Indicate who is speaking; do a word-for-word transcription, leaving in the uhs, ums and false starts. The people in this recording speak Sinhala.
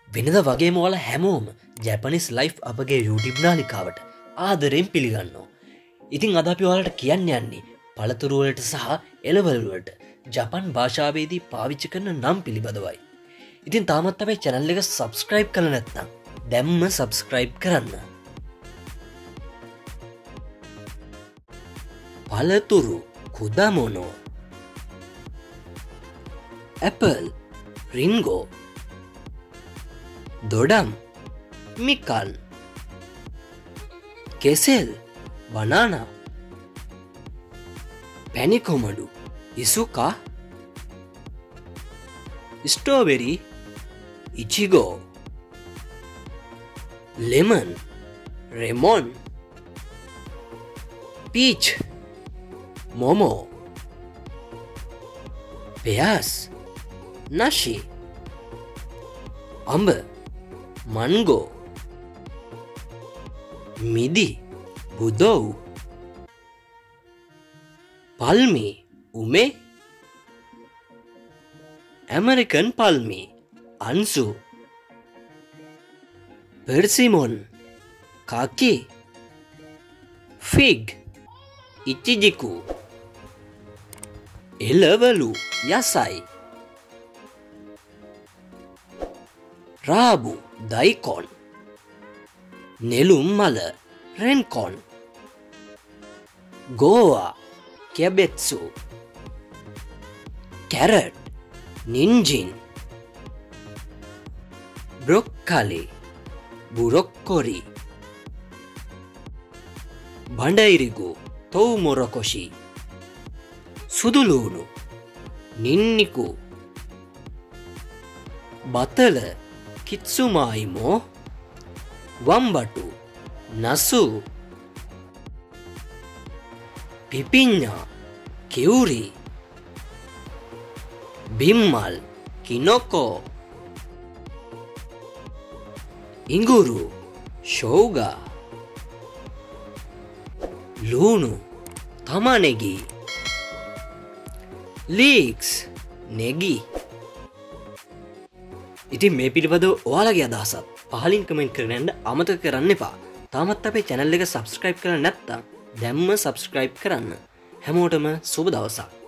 Speaker 1: වෙනදා වගේම ඔයාලා හැමෝම ජැපනිස් ලයිෆ් අපගේ YouTube නාලිකාවට ආදරෙන් පිළිගන්නවා. ඉතින් අද අපි ඔයාලට කියන්න යන්නේ පළතුරු වලට සහ එළවලු වලට ජපන් භාෂාවේදී පාවිච්චි කරන නම් පිළිබඳවයි. ඉතින් තාමත් අපේ channel එක subscribe කරලා නැත්නම් දැම්ම subscribe කරන්න. පළතුරු කුදාමොනෝ apple ringo දොඩම් මිකන් කෙසෙල් බනානා පැණිකොමඩු ඉසුකා ස්ට්‍රෝබෙරි ඉචිගෝ ලෙමන් රෙමොන් පීච් මොමෝ පෙයාස් නෂි අඹ මන්ගෝ මිදි බුදොව් පල්මි උමේ ඇමරිකන් පල්මි අන්සු පෙර්සිමොන් කාකි ෆිග් ඉචිජිකු එළවලු යසයි රාබු දයිකොන් නෙළුම් මල රෙන්කොන් ගෝවා කැබෙත්සු කැරට් නින්ජින් බ්‍රොක්කලි බුරොක්කොරි බණ්ඩයිරිගු තොව්මොරකොෂි සුදුලූණු නින්නිකු බතල කිත්සුමායිමෝ වම්බටු නසු පිපිඤ්ඤා කිවුරි බිම්මල් කිනොකෝ ඉඟුරු ෂෝගා ලූණු තමානෙගි ලීක්ස් නෙගි. ඉතින් මේ පිළිබඳව ඔයාලගේ අදහසත් පහලින් කමෙන්ට් කරන්න යන්න අමතක කරන්න එපා. තාමත් අපේ channel එක subscribe කරලා නැත්නම් දැම්ම subscribe කරන්න. හැමෝටම සුබ දවසක්.